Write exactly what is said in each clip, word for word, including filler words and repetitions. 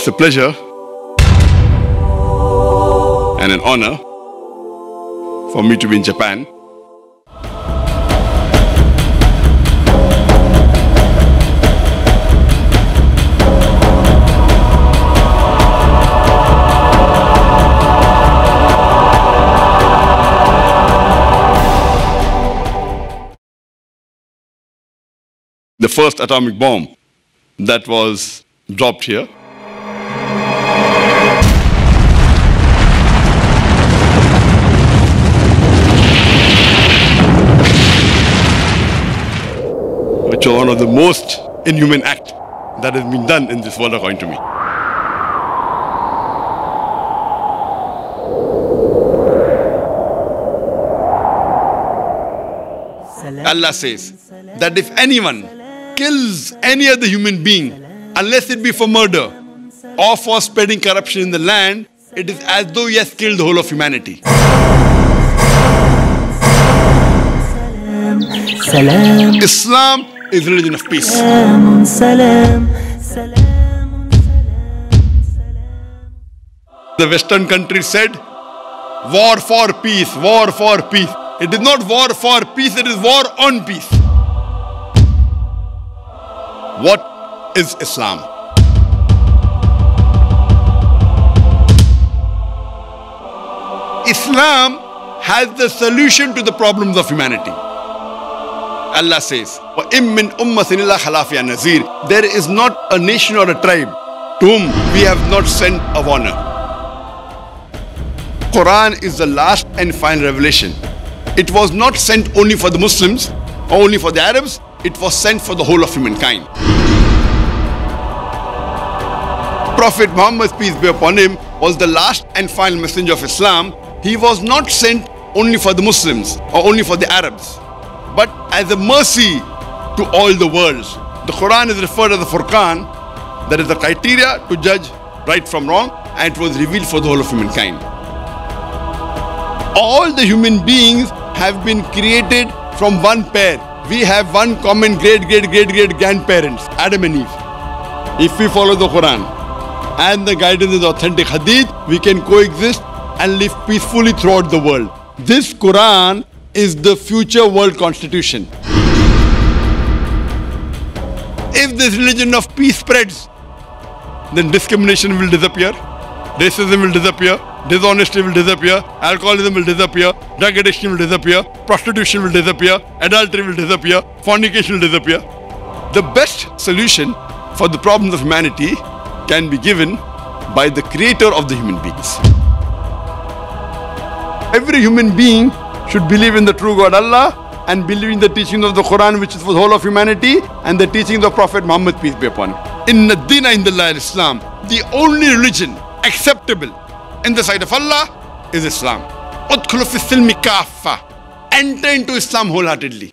It's a pleasure and an honor for me to be in Japan. The first atomic bomb that was dropped here. Which was one of the most inhuman acts that has been done in this world, according to me. Allah says that if anyone kills any other human being, unless it be for murder or for spreading corruption in the land, it is as though he has killed the whole of humanity. Islam is religion of peace. The Western countries said, war for peace, war for peace. It is not war for peace, it is war on peace. What is Islam? Islam has the solution to the problems of humanity. Allah says, وَإِن مِّنْ أُمَّةٍ إِلَّا خَلَا فِيهَا نَذِيرٌ. There is not a nation or a tribe to whom we have not sent a warner. Quran is the last and final revelation. It was not sent only for the Muslims or only for the Arabs. It was sent for the whole of humankind. Prophet Muhammad, peace be upon him, was the last and final messenger of Islam. He was not sent only for the Muslims or only for the Arabs, but as a mercy to all the worlds. The Quran is referred as the Furqan, that is the criteria to judge right from wrong, and it was revealed for the whole of humankind. All the human beings have been created from one pair. We have one common great, great, great, great grandparents, Adam and Eve. If we follow the Quran and the guidance of the authentic Hadith, we can coexist and live peacefully throughout the world. This Quran is the future world constitution. If this religion of peace spreads, then discrimination will disappear, racism will disappear, dishonesty will disappear, alcoholism will disappear, drug addiction will disappear, prostitution will disappear, adultery will disappear, fornication will disappear. The best solution for the problems of humanity can be given by the creator of the human beings. Every human being should believe in the true God Allah and believe in the teachings of the Quran, which is for the whole of humanity, and the teachings of Prophet Muhammad, peace be upon him. Inna dina indallahi al-Islam. The only religion acceptable in the sight of Allah is Islam. Udkhulu fi silmi kaffa. Enter into Islam wholeheartedly.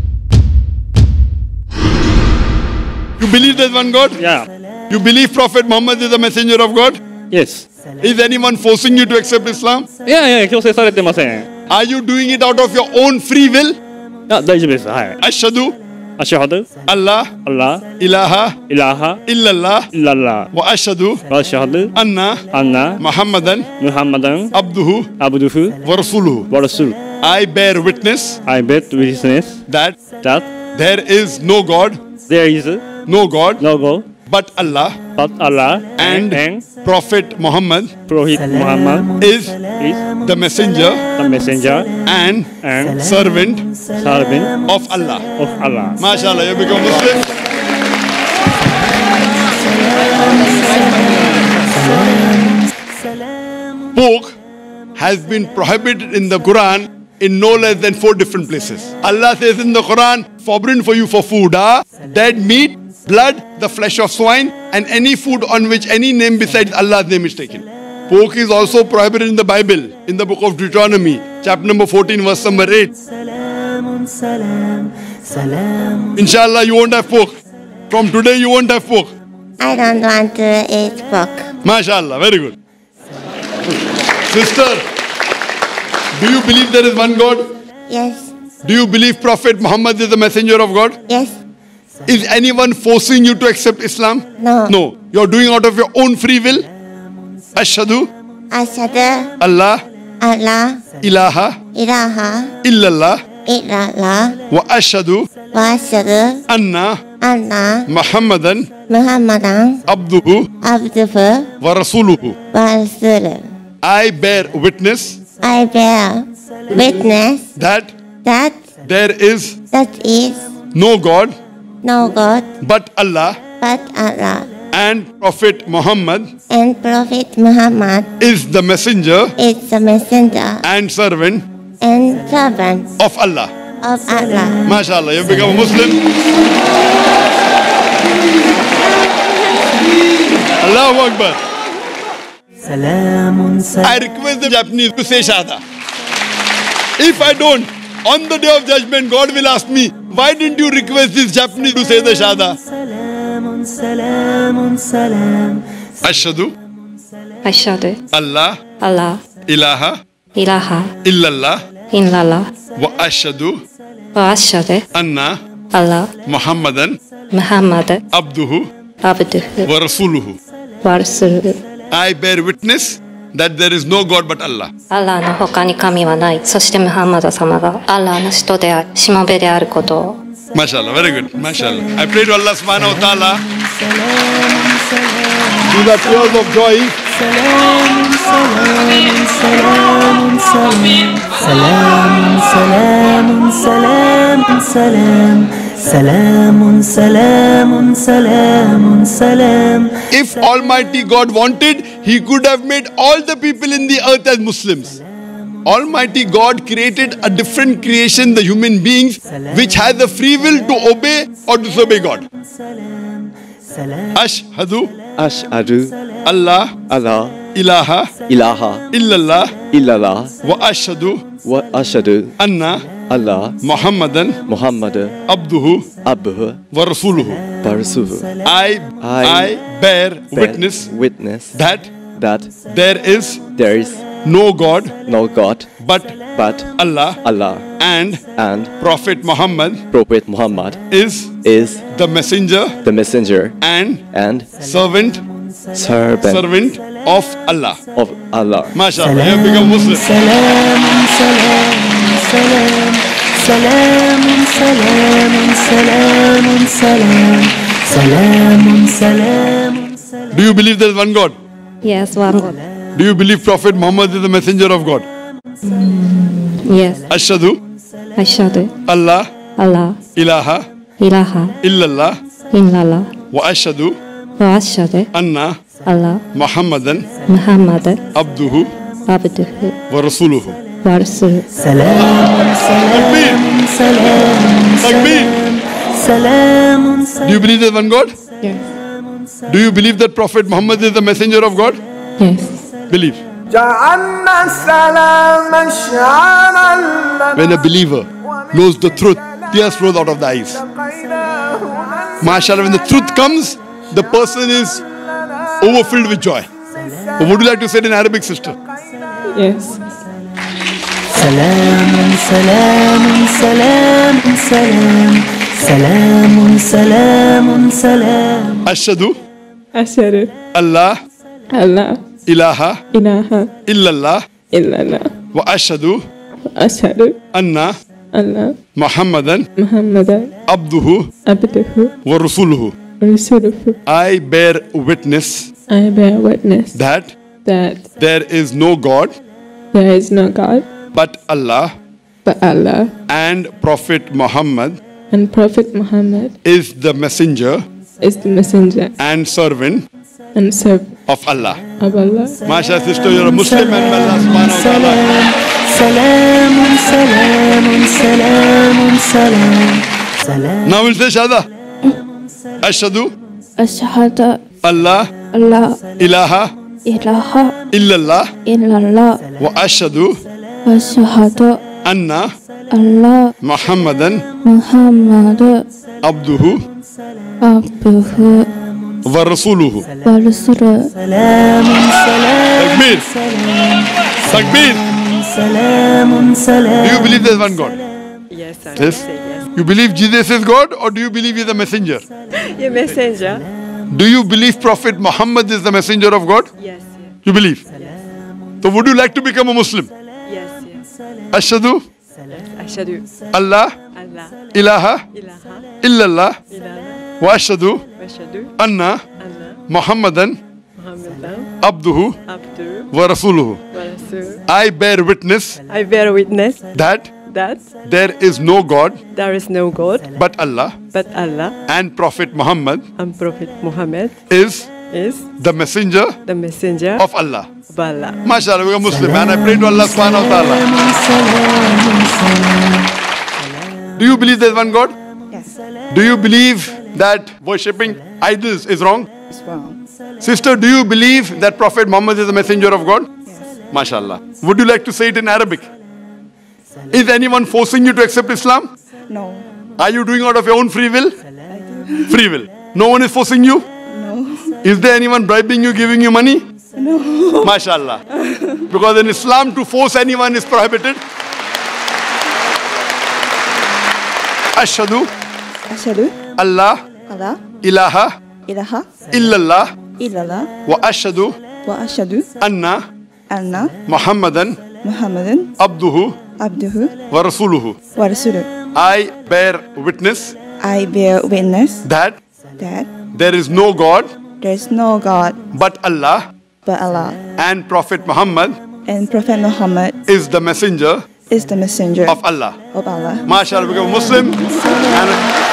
You believe there's one God? Yeah. You believe Prophet Muhammad is the messenger of God? Yes. Is anyone forcing you to accept Islam? いやいや、強制されてません。 Are you doing it out of your own free will? あ、大丈夫です。はい。 Ashhadu アシュハド、 Allah アッラ、 ilaha イラハ、 illallah イララ、 wa ashhadu ワシュハド、 anna アンナ、 Muhammadan ムハンマダン、 abduhu アブドゥフ、 wa rasuluhu. ワラスル。 I bear witness I bet witness that that there is no God, there is no God no God but Allah, but Allah and and Prophet Muhammad Prophet Muhammad is is the messenger the messenger and and servant servant of Allah. of Allah. MashaAllah, you become Muslim. Pork has been prohibited in the Quran in no less than four different places. Allah says in the Quran, forbidden for you for food are dead meat, blood, the flesh of swine, and any food on which any name besides Allah's name is taken. Pork is also prohibited in the Bible, in the book of Deuteronomy, chapter number fourteen, verse number eight. Inshallah, you won't have pork. From today, you won't have pork. I don't want to eat pork. MashaAllah, very good. Sister, do you believe there is one God? Yes, Do you believe Prophet Muhammad is the messenger of God? yes, Is anyone forcing you to accept Islam? No. No. You're doing out of your own free will. Ashhadu Ashhadu Allah Allah ilaha ilaha illallah illallah wa ashhadu wa ashhadu anna anna Muhammadan Muhammadan abduhu abduhu wa rasuluhu. wa rasuluh. I bear witness I bear witness that that there is that is no God no God but Allah, but Allah, and Prophet Muhammad and Prophet Muhammad is the messenger is the messenger and servant and servant of Allah. of Allah. MashaAllah, you've become a Muslim. Allahu Akbar. I request the Japanese to say Shahada. If I don't, on the day of judgment, God will ask me, why didn't you request this Japanese to say the Shahada? Ashhadu Ashhadu Allah Allah ilaha ilaha illallah illallah wa ashhadu wa ashhadu anna Allah Muhammadan Muhammad abduhu abduhu wa rasuluhu. wa rasuluhu. I bear witness that there is no God but Allah. アラーの他に神はない。そしてムハンマド様がアラーの使徒である、しもべであることを。 MashaAllah, very good. MashaAllah. I pray to Allah subhanahu wa ta'ala. These are tears of joy. If Almighty God wanted, He could have made all the people in the earth as Muslims. Almighty God created a different creation, the human beings, which has the free will to obey or disobey God. Ashhadu Ashhadu Allah Allah ilaha ilaha illallah illallah wa ashhadu wa ashhadu anna Allah Muhammadan Muhammad abduhu abduhu wa rasuluhu. wa rasuluhu. I, I I bear bear witness witness that that there is there is no God no God but but Allah, Allah, and and Prophet Muhammad Prophet Muhammad is is the messenger the messenger and and servant servant servant of Allah. of Allah. MashaAllah, you have become Muslim. Do you believe there is one God? Yes, one God. Do you believe Prophet Muhammad is the messenger of God? Yes. Ashhadu Ashhadu Allah Allah ilaha ilaha illallah illallah wa ashhadu wa ashhadu anna Allah Muhammadan Muhammad abduhu abduhu wa rasuluhu. wa rasuluhu. Takbir. Do you believe there is one God? Yes. Do you believe that Prophet Muhammad is the messenger of God? Yes. Believe. When a believer knows the truth, tears flow out of the eyes. MashaAllah, when the truth comes, the person is overfilled with joy. What would you like to say in Arabic, sister? Yes. سلام سلام سلام سلام سلام سلام سلام Ashhadu Ashhadu Allah Allah ilaha ilaha illallah illallah wa ashhadu ashhadu anna Allah Muhammadan Muhammadan abduhu abduhu wa rasuluhu. wa rasuluhu. I bear witness I bear witness that that there is no God there is no God but Allah, but Allah, and Prophet Muhammad and Prophet Muhammad is the messenger is the messenger and servant and servant of Allah. of Allah. Masha, sister, you're a Muslim and may Allah subhanahu wa ta'ala. سلام سلام سلام سلام سلام. Now we'll say Shahada. Ashhadu Ashhadu Allah Allah ilaha ilaha illallah illallah wa ashhadu wa ashhadu anna Allah Muhammadan Muhammad abduhu abduhu wa rasuluhu. wa rasuluhu. سلام سلام Takbir. Takbir. سلام Do سلام. you believe there's one God? Yes, I Yes. say yes. You believe Jesus is God or do you believe He is a messenger? Yeah, messenger. Do you believe Prophet Muhammad is the messenger of God? Yes, yes, You believe? So would you like to become a Muslim? yes, yes. Ashhadu Ashhadu Allah Allah ilaha ilaha illallah illallah wa ashhadu wa ashhadu anna anna Muhammadan Muhammadan abduhu abduhu wa rasuluhu. wa rasuluh. I bear witness I bear witness that that there is no God there is no God but Allah but Allah, and Prophet Muhammad and Prophet Muhammad is is the messenger the messenger of Allah. of Allah. MashaAllah, we are Muslim and I pray to Allah subhanahu wa ta'ala. Do you believe there is one God? Yes. Do you believe that worshipping idols is wrong? It's wrong. Sister, do you believe that Prophet Muhammad is the messenger of God? Yes. MashaAllah. Would you like to say it in Arabic? Is anyone forcing you to accept Islam? No. Are you doing out of your own free will? Free will. No one is forcing you? No. Is there anyone bribing you, giving you money? No. MashaAllah. Because in Islam to force anyone is prohibited. Ashhadu Ashhadu Allah Allah ilaha ilaha illallah illallah wa ashhadu wa ashhadu anna anna Muhammadan Muhammadan abduhu abduhu wa rasuluhu. wa rasuluh. I bear witness I bear witness that that there is no God there is no God but Allah but Allah, and Prophet Muhammad and Prophet Muhammad is the messenger is the messenger of Allah. of Allah. MashaAllah, become a Muslim. And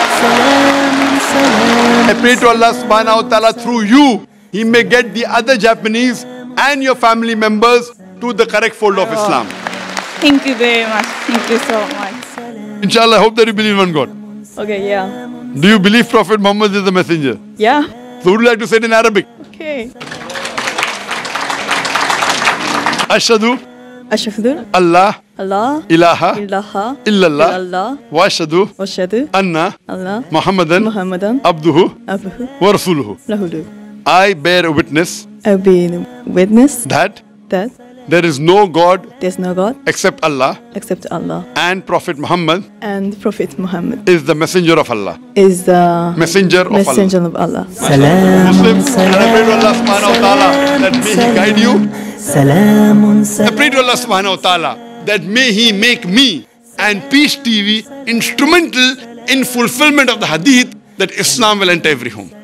I pray to Allah subhanahu wa ta'ala through you, He may get the other Japanese and your family members to the correct fold of Islam. Thank you very much. Thank you so much. Inshallah, I hope that you believe in one God. Okay, yeah. Do you believe Prophet Muhammad is the messenger? Yeah. So would you like to say it in Arabic? Okay. Ashhadu Ashhadu Allah Allah ilaha ilaha illallah illallah wa ashhadu wa ashhadu anna Allah Muhammadan Muhammadan abduhu abduhu wa rasuluhu. lahu. I bear witness I bear witness that that there is no God there's no God except Allah except Allah, and Prophet Muhammad and Prophet Muhammad is the messenger of Allah. is the Messenger of messenger Allah. of Allah. سلام Muslims, and I pray to Allah subhanahu wa ta'ala that may He guide you. سلام I سلام pray to Allah subhanahu wa ta'ala that may He make me and Peace T V instrumental in fulfillment of the hadith that Islam will enter every home.